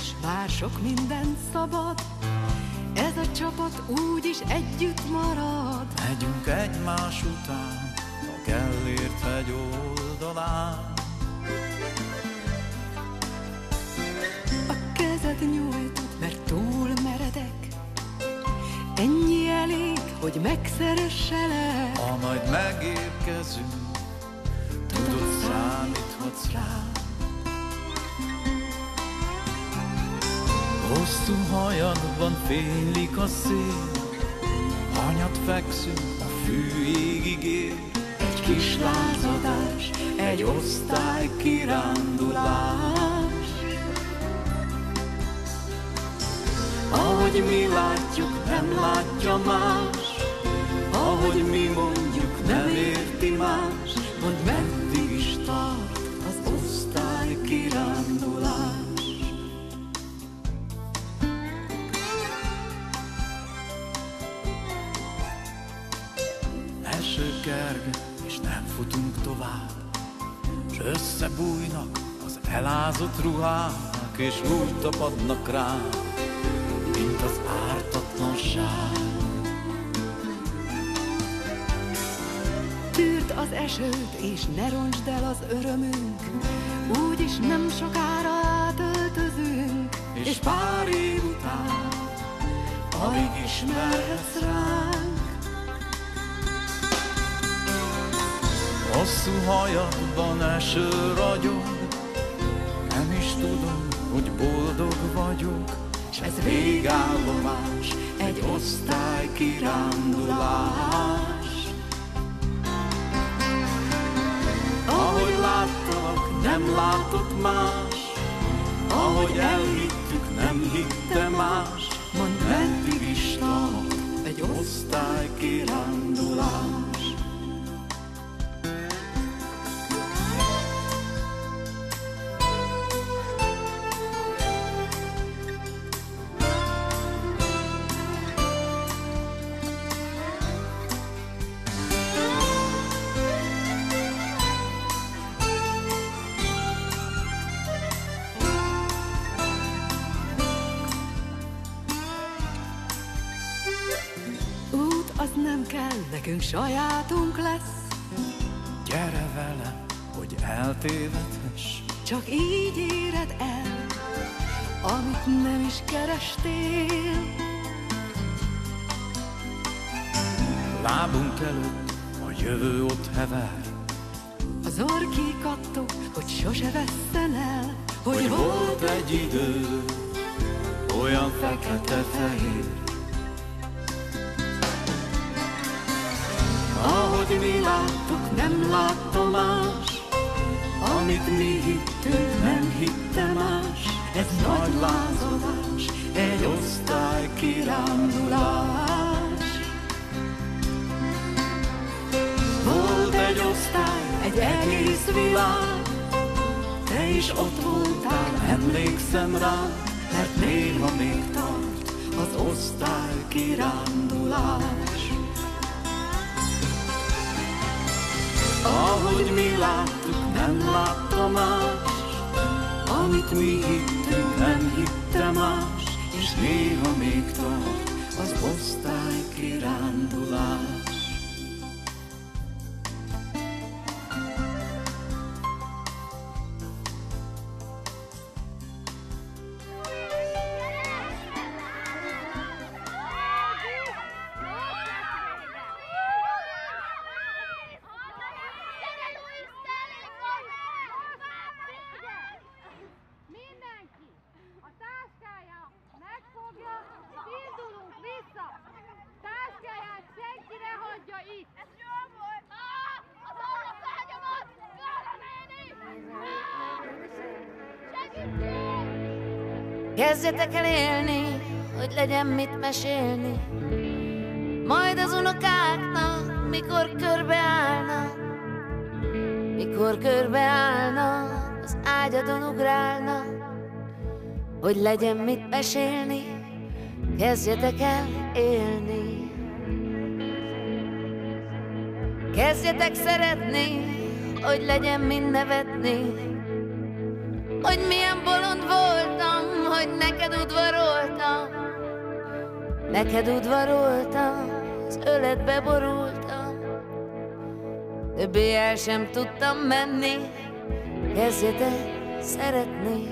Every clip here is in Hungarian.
és már sok minden szabad. Ez a csapat úgyis együtt marad. Megyünk egymás után a Gellért hegy oldalán. A kezed nyújtod, mert túl meredek. Ennyi elég, hogy megszeresselek. Ha majd megérkezünk, tudod, számíthatsz rám. Hosszú hajadban fénylik a szél, hanyat fekszünk, a fű égig ér. Egy kis lázadás, egy osztály kirándulás. Ahogy mi látjuk, nem látja más. Ahogy mi mondjuk, nem érti más. Mondd, meddig is tart az osztály kirándulás. Eső kerget, és nem futunk tovább, s összebújnak az elázott ruhák, és úgy tapadnak rám, mint az ártatlanság. Tűrd az esőt, és ne roncsd el az örömünk. Úgyis nem sokára átöltözünk, És pár év után alig ismerhetsz ránk. hosszú hajadban eső ragyog, nem is tudom, hogy boldog vagyok. S ez végállomás, egy osztály kirándulás. Ahogy láttalak, nem látott más. Ahogy elhittük, nem hitte más. Mondd, meddig is tart egy Osztály kirándulás. út, az nem kell, nekünk sajátunk lesz. Gyere velem, hogy eltévedhess. Csak így éred el, amit nem is kerestél. Lábunk előtt a jövő ott hever. Az orr kattog, hogy sose vesszen el. Hogy volt egy idő, olyan fekete-fehér. Ahogy mi láttuk, nem látta más. Amit mi hittünk, nem hitte más. Ez nagy lázadás, egy osztály kirándulás. Volt egy osztály, egy egész világ. te is ott voltál, emlékszem rá. Mert néha még tart az osztály kirándulás. Ahogy mi láttuk, nem látta más. Amit mi hittünk, nem hitte más. És néha még tart az osztály kirándulás. Mindenki a táskája megfogja, és indulunk vissza. Táskáját senki ne hagyja itt. Ez jó volt! Az orroszányomat! Gála néni! Segítség! Kezdjetek el élni, hogy legyen mit mesélni. Majd az unokáknak, mikor körbeállnak. Mikor körbeállnak, az ágyadon ugrálnak. Hogy legyen mit mesélni, kezdjetek el élni. Kezdjetek szeretni, hogy legyen mind nevetni. Hogy milyen bolond voltam, hogy neked udvaroltam, neked udvaroltam, az öletbe borultam. Többé el sem tudtam menni, kezdjetek szeretni.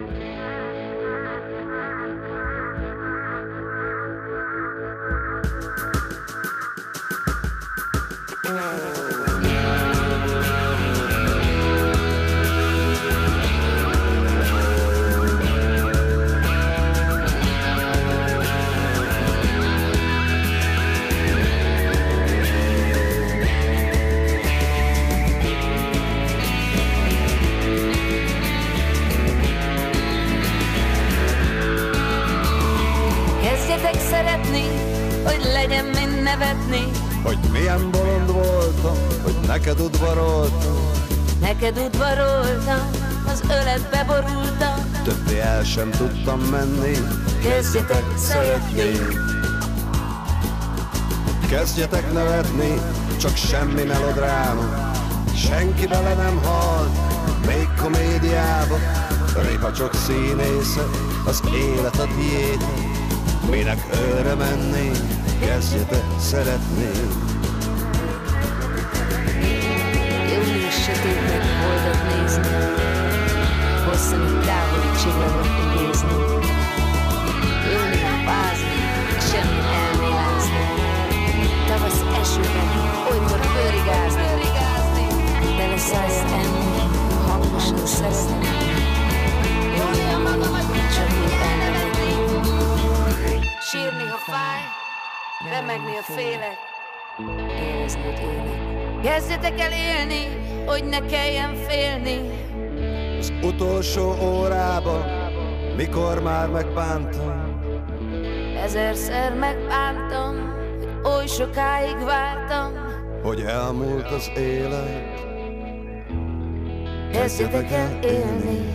Hogy legyen mind nevetni, hogy milyen bolond voltam, hogy neked udvaroltam, neked udvaroltam, az öletbe borultam. Többé el sem tudtam menni, kezdjetek szeretni. Kezdjetek nevetni, csak semmi melodráma, senki bele nem hal, még komédiába. Répa csak színésze, az élet a diéta, minek őre menni, kezdjetek szeretni. Július sötétnek boldog nézni, hosszan itt távoli csillagot idézni. Ülni, bázni, semmi elmélázni. Tavasz esőben, olykor fölrigázni, beleszállsz enni, hangosan szeretni. Jólni a maga vagy csak úgy elnevetni. Sírni, ha fáj, remegni, ha félek, érezni, hogy élek. Kezdjetek el élni, hogy ne kelljen félni. Az utolsó órában, mikor már megbántam, ezerszer megbántam, hogy oly sokáig vártam, hogy elmúlt az élet. Kezdjetek el élni.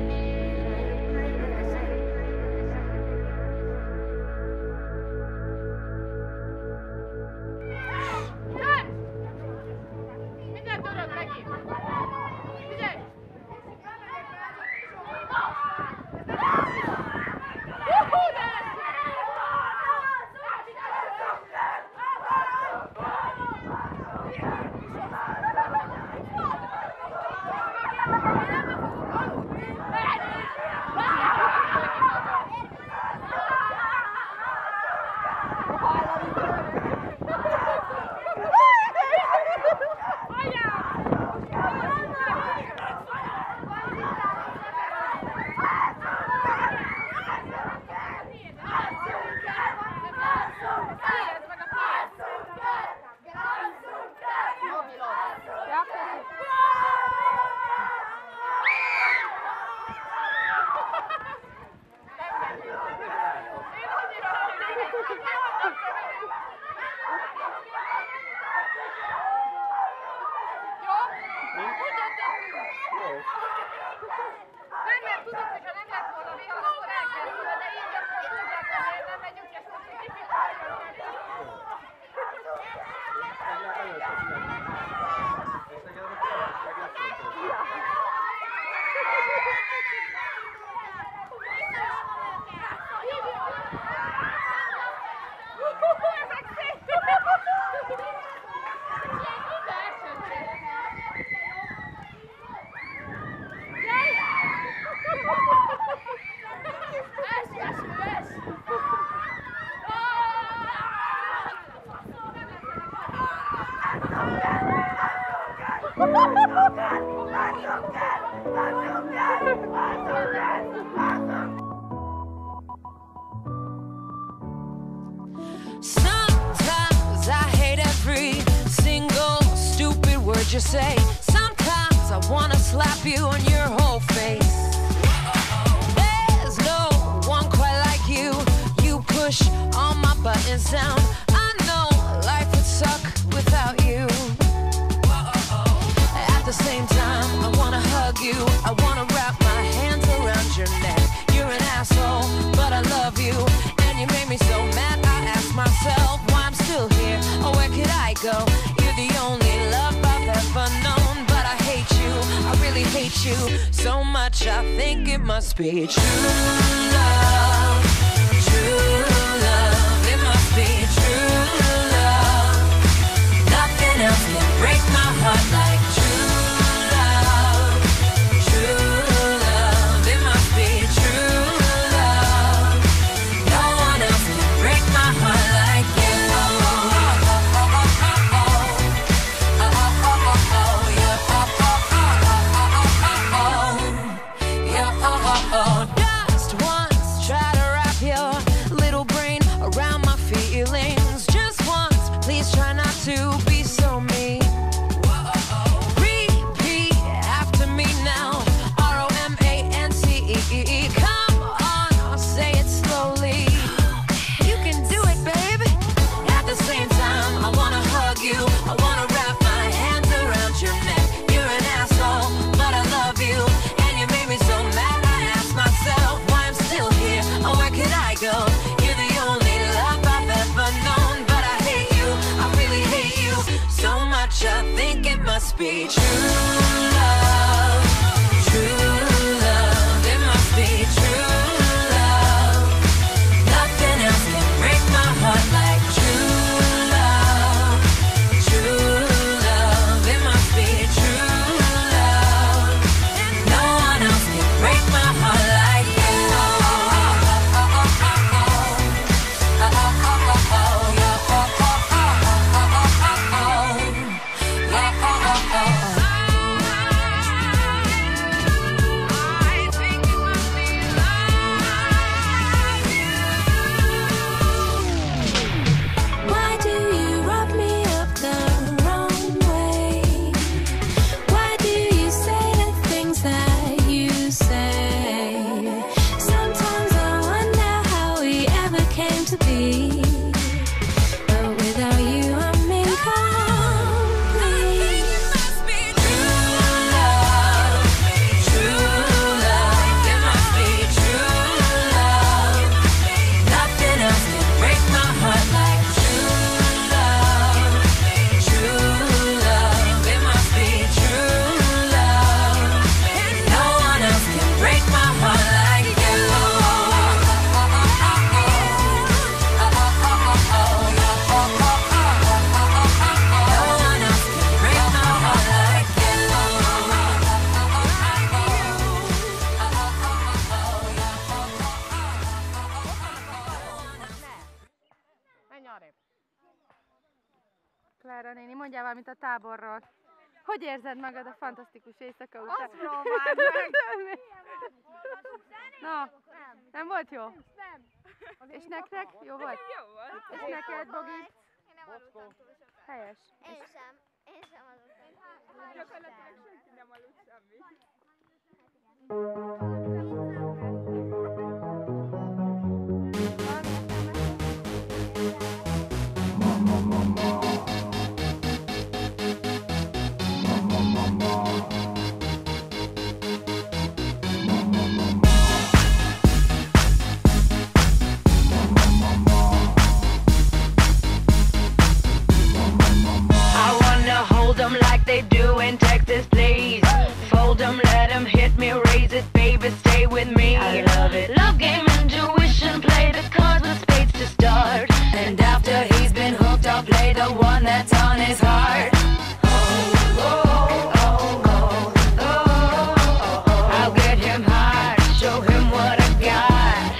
Sometimes I hate every single stupid word you say. Sometimes I wanna slap you on your whole face. There's no one quite like you. You push all my buttons down. I know life would suck without you. At the same time, I wanna hug you. I wanna wrap my hands around your neck. You're an asshole, but I love you. And you made me so mad, I ask myself why I'm still here, or where could I go? You're the only love I've ever known, but I hate you, I really hate you so much, I think it must be true. be true love, true love. It must be true love. Nothing else can break my heart like true love, true love. It must be true love. No one else can break my heart like you. Why do you rub me up the wrong way? Why do you say the things that you say? Sometimes I wonder how we ever came to be. But without you, I'm incomplete. It must be true love, true love. It must be true love. Nothing else can break my heart like true love, true love. It must be true love. No one else can break my heart like you. Menj arrébb. Klára néni, mondjál valamit a táborról. Hogy érzed magad a fantasztikus éjszaka után? Azt próbáld meg! Na, nem volt jó? Nem. És nektek jó volt? Jó volt. És neked, Bogi? Én nem aludtam túl sokat. Helyes. Én sem. Én sem aludtam. Gyakorlatilag senki nem aludt semmit. I wanna hold them like they do in Texas, please. Fold them, let them hit me, raise it, baby, stay with me. I love it. Love game, intuition, play the cards with spades to start. And after he's been hooked, I'll play the one that's on his heart. I'll get him high, show him what I got.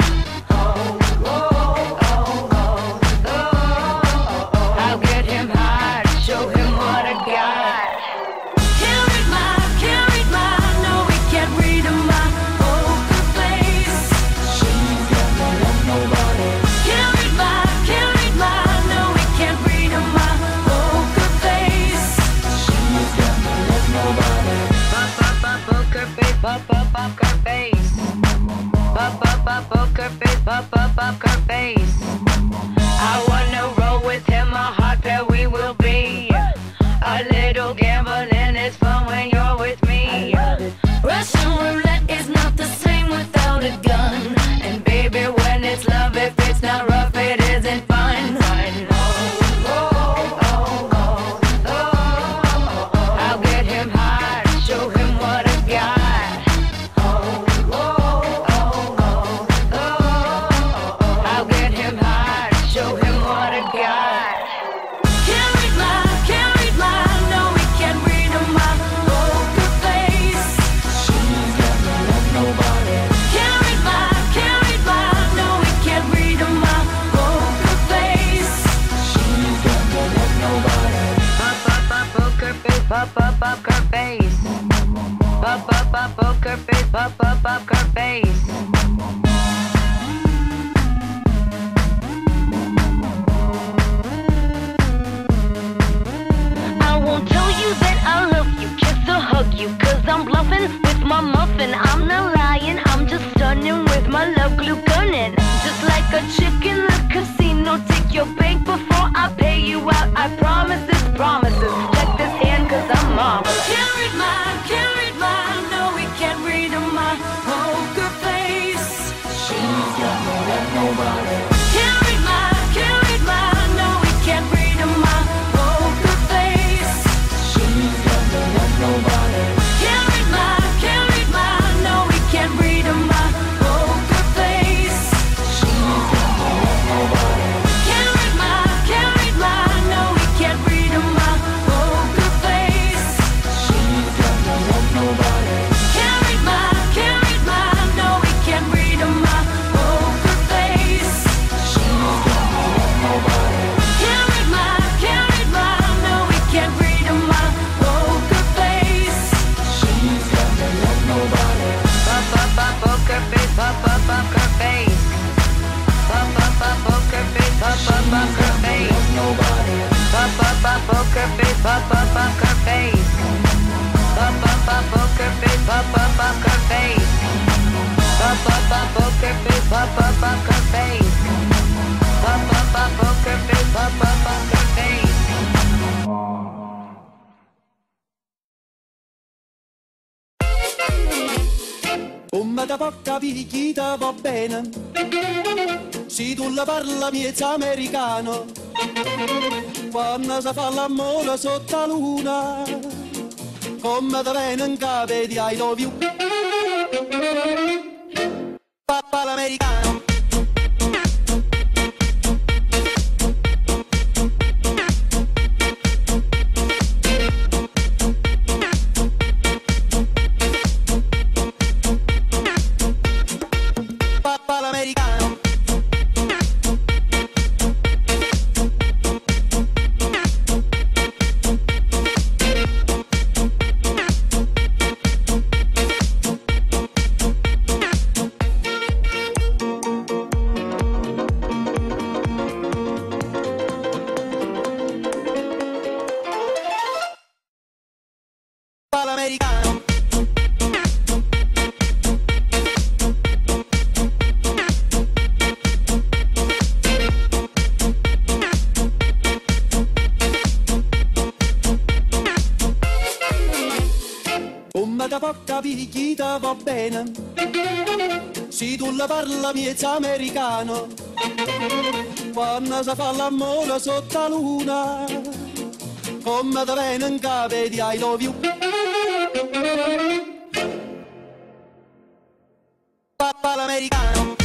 I'll get him high, show him what I got. Can't read my, no, we can't read my poker face. She's got no love, nobody. Can't read my, no, we can't read my poker face. She's got no love, nobody. Poker face, poker face. Poker face, poker face. I wanna roll with him, a hot pair we will be. A little gambling is fun when you're with me. Russian roulette is not the same without a gun. And baby, when it's love, if it's not rough, it isn't fun. I'll get him high, show him what I got. I'll get him high, show him what I got. Can't read my, no, we can't read my poker face. She's got no love, nobody. Can't read my, no, we can't read my poker face. She's got no love, nobody. Poker face, poker face. Poker face, poker face. I won't tell you that I love you, kiss or hug you, 'cause I'm bluffing with my muffin. I'm not lying, I'm just stunning with my love glue gunning. Just like a chick in the casino, take your bank before I pay you out. I promise this, promises. Check this hand, 'cause I'm marvelous. Can't read my, no, we can't read my poker face. She's got no love, nobody. Can't read my, no, we can't read my poker face. She's got no love. poker face. Poker face, poker face. Poker face, poker face. Poker face, poker face. Come da poca picchita va bene, se tu la parla miezza americano, quando si fa l'amore sotto la luna, come da viene in capo di I love you, papà l'americano. L'americano. Come da poca picchita va bene, se tu la parla miezza americano, quando si fa l'amore sotto la luna, come da viene in capo di I love you, papà l'americano.